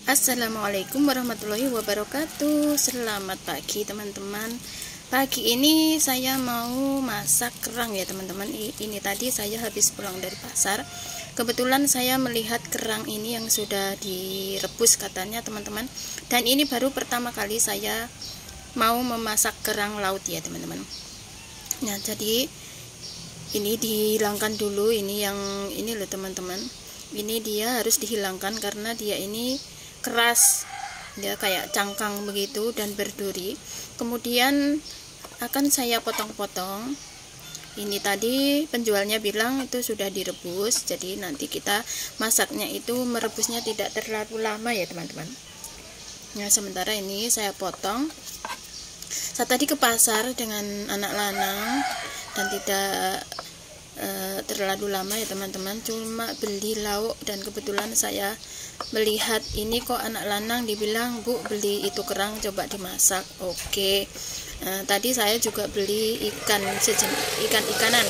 Assalamualaikum warahmatullahi wabarakatuh. Selamat pagi teman-teman. Pagi ini saya mau masak kerang ya teman-teman. Ini tadi saya habis pulang dari pasar. Kebetulan saya melihat kerang ini yang sudah direbus katanya teman-teman. Dan ini baru pertama kali saya mau memasak kerang laut ya teman-teman. Nah, jadi ini dihilangkan dulu, ini loh teman-teman. Ini dia harus dihilangkan karena dia ini keras, dia kayak cangkang begitu dan berduri. Kemudian akan saya potong-potong. Ini tadi penjualnya bilang itu sudah direbus, jadi nanti kita masaknya itu merebusnya tidak terlalu lama ya teman-teman. Nah, sementara ini saya potong. Saya tadi ke pasar dengan anak lanang dan tidak terlalu lama ya teman-teman, cuma beli lauk dan kebetulan saya melihat ini kok anak lanang dibilang, "Bu, beli itu kerang coba dimasak." Oke. Tadi saya juga beli ikan-ikanan.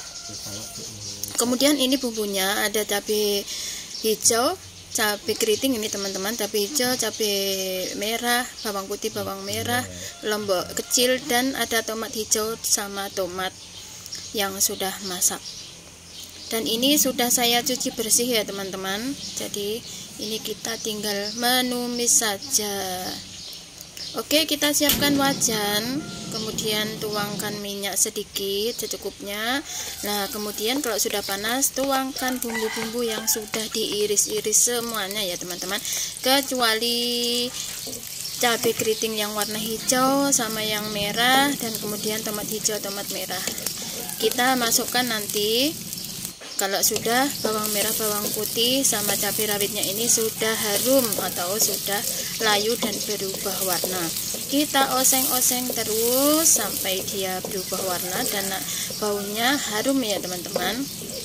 Kemudian ini bumbunya ada cabai hijau, cabai keriting ini teman-teman, cabai hijau, cabai merah, bawang putih, bawang merah, lombok kecil, dan ada tomat hijau sama tomat yang sudah masak. Dan ini sudah saya cuci bersih ya teman-teman. Jadi ini kita tinggal menumis saja. Oke, kita siapkan wajan, kemudian tuangkan minyak sedikit secukupnya. Nah, kemudian kalau sudah panas, tuangkan bumbu-bumbu yang sudah diiris-iris semuanya ya teman-teman, kecuali cabai keriting yang warna hijau sama yang merah, dan kemudian tomat hijau, tomat merah kita masukkan nanti. Kalau sudah bawang merah, bawang putih sama cabai rawitnya ini sudah harum atau sudah layu dan berubah warna, kita oseng-oseng terus sampai dia berubah warna dan baunya harum ya teman-teman.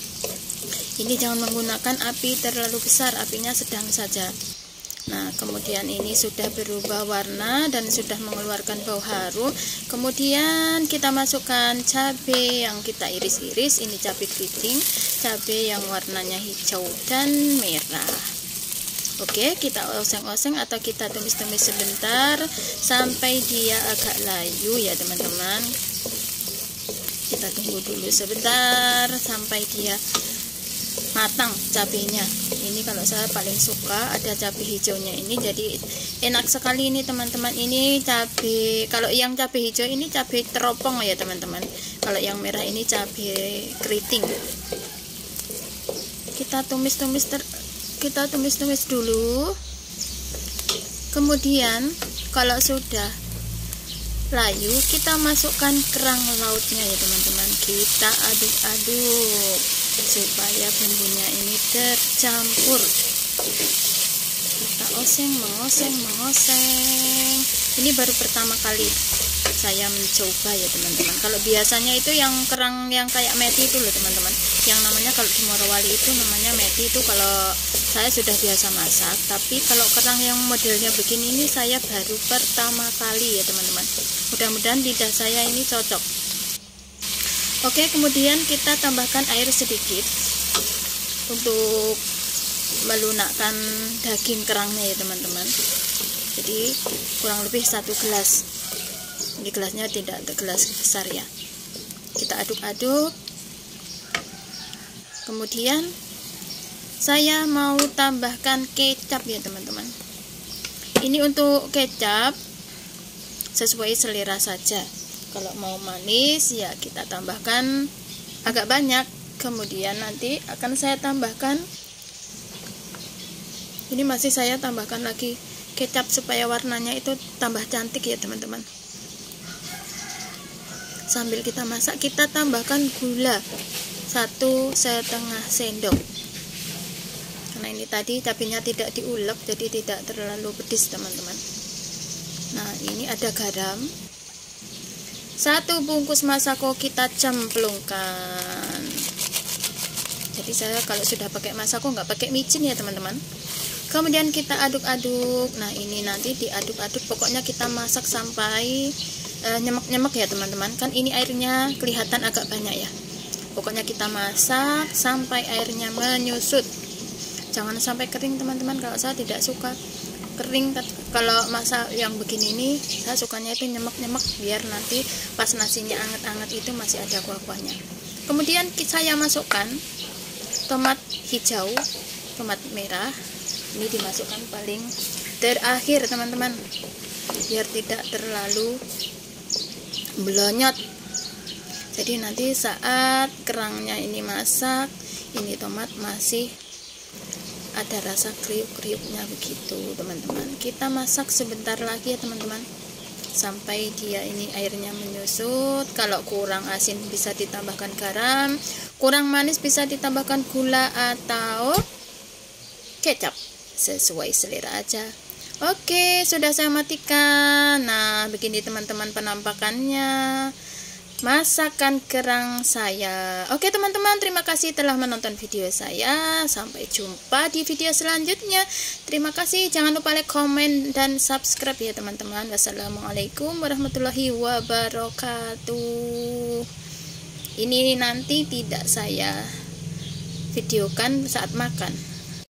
Ini jangan menggunakan api terlalu besar, apinya sedang saja. Nah, kemudian ini sudah berubah warna dan sudah mengeluarkan bau harum. Kemudian kita masukkan cabai yang kita iris-iris. Ini cabai keriting, cabai yang warnanya hijau dan merah. Oke, kita oseng-oseng atau kita tumis-tumis sebentar sampai dia agak layu ya teman-teman. Kita tunggu dulu sebentar sampai dia matang cabenya. Ini kalau saya paling suka ada cabai hijaunya ini, jadi enak sekali ini teman-teman. Ini cabai, kalau yang cabai hijau ini cabai teropong ya teman-teman. Kalau yang merah ini cabai keriting. Kita tumis dulu. Kemudian kalau sudah layu, kita masukkan kerang lautnya ya teman-teman. Kita aduk-aduk supaya bumbunya ini tercampur. Kita mengoseng. Ini baru pertama kali saya mencoba ya teman-teman. Kalau biasanya itu yang kerang yang kayak meti itu loh teman-teman, yang namanya kalau di Morowali itu namanya meti, itu kalau saya sudah biasa masak. Tapi kalau kerang yang modelnya begini ini saya baru pertama kali ya teman-teman. Mudah-mudahan lidah saya ini cocok. Oke, kemudian kita tambahkan air sedikit untuk melunakkan daging kerangnya ya teman-teman. Jadi kurang lebih 1 gelas. Ini gelasnya tidak gelas besar ya. Kita aduk-aduk. Kemudian saya mau tambahkan kecap ya teman-teman. Ini untuk kecap sesuai selera saja. Kalau mau manis ya kita tambahkan agak banyak. Kemudian nanti akan saya tambahkan, ini masih saya tambahkan lagi kecap supaya warnanya itu tambah cantik ya teman-teman. Sambil kita masak, kita tambahkan gula 1,5 sendok. Karena ini tadi cabenya tidak diulek, jadi tidak terlalu pedas teman-teman. Nah, ini ada garam. 1 bungkus masako kita cemplungkan. Jadi saya kalau sudah pakai masako nggak pakai micin ya teman-teman. Kemudian kita aduk-aduk. Nah, ini nanti diaduk-aduk, pokoknya kita masak sampai nyemek-nyemek ya teman-teman. Kan ini airnya kelihatan agak banyak ya. Pokoknya kita masak sampai airnya menyusut. Jangan sampai kering teman-teman, kalau saya tidak suka kering. Kalau masak yang begini ini saya sukanya itu nyemek-nyemek biar nanti pas nasinya anget-anget itu masih ada kuah-kuahnya. Kemudian saya masukkan tomat hijau, tomat merah. Ini dimasukkan paling terakhir teman-teman, biar tidak terlalu belonyot. Jadi nanti saat kerangnya ini masak, ini tomat masih ada rasa kriuk-kriuknya begitu teman-teman. Kita masak sebentar lagi ya teman-teman, sampai dia ini airnya menyusut. Kalau kurang asin bisa ditambahkan garam, kurang manis bisa ditambahkan gula atau kecap, sesuai selera aja. Oke, sudah saya matikan. Nah, begini teman-teman penampakannya masakan kerang saya. Oke teman-teman, terima kasih telah menonton video saya. Sampai jumpa di video selanjutnya. Terima kasih, jangan lupa like, komen, dan subscribe ya teman-teman. Wassalamualaikum warahmatullahi wabarakatuh. Ini nanti tidak saya videokan saat makan.